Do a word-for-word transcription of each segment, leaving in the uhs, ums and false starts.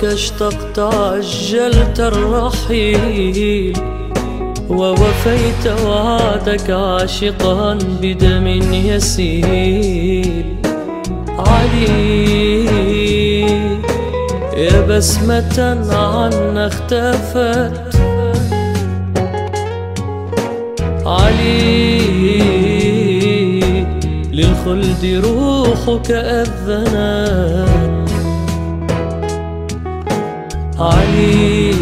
لك اشتقت عجلت الرحيل، ووفيت وعدك عاشقا بدم يسيل. علي يا بسمة عنا اختفت، علي للخلد روحك أذنت، علي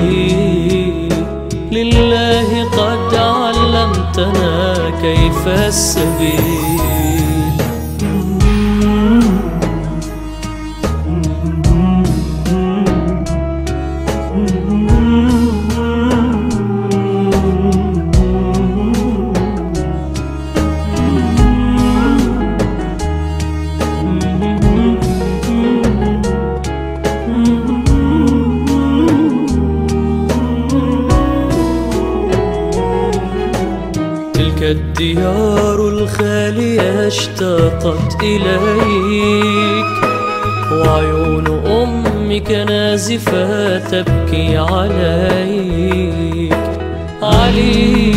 لله قد علمتنا كيف السبيل. تلك الديار الخالية اشتاقت إليك، وعيون أمك نازفة تبكي عليك. علي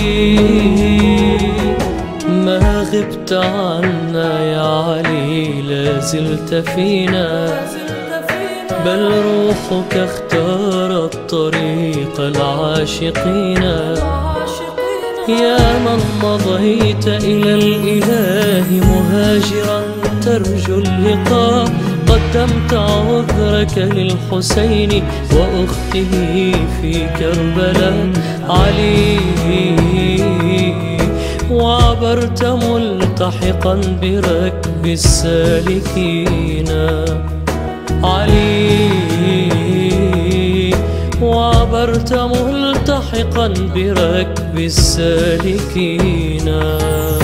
ما غبت عنا يا علي، لازلت فينا، بل روحك اختارت طريق العاشقين. يا من مضيت إلى الإله مهاجرا ترجو اللقاء، قدمت عذرك للحسين وأخته في كربلاء. علي وعبرت ملتحقا بركب السالكين. علي وعبرت ملتحقا بركب السالكين.